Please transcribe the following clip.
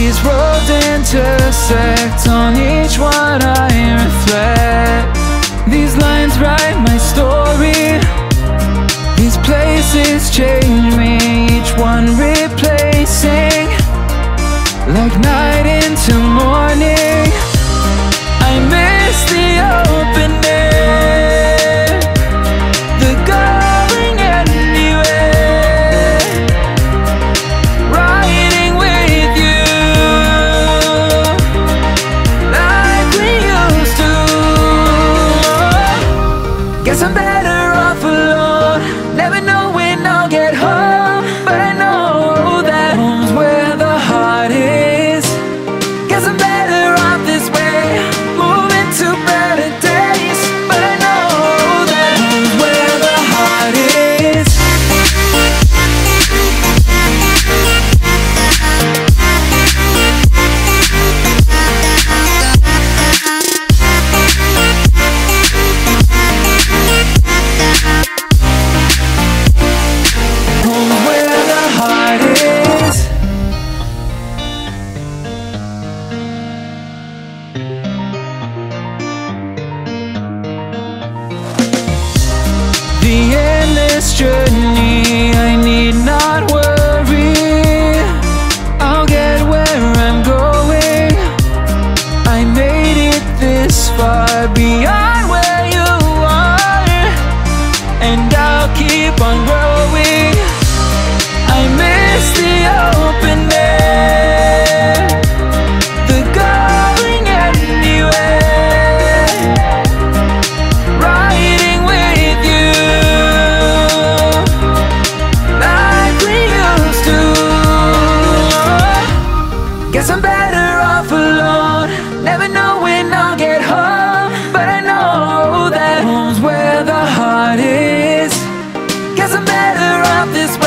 These roads intersect, on each one I reflect. These lines write my story. These places change me, each one replacing. Like night into morning, I miss the open air, the going anywhere, riding with you like we used to. Guess I'm better off alone, never know when I'll get home, but I know that home's where the heart is. Guess I'm better off this way, moving to better days, but I know that home's where the heart is. Home's where the heart is. The endless journey, I need not worry, I'll get where I'm going. I made it this far, beyond where you are, and I'll keep on growing. I miss the open air, the going anywhere, riding with you like we used to. Guess I'm better off alone, never know when I'll get home, but I know that home's where the heart is. Guess I'm better off this way.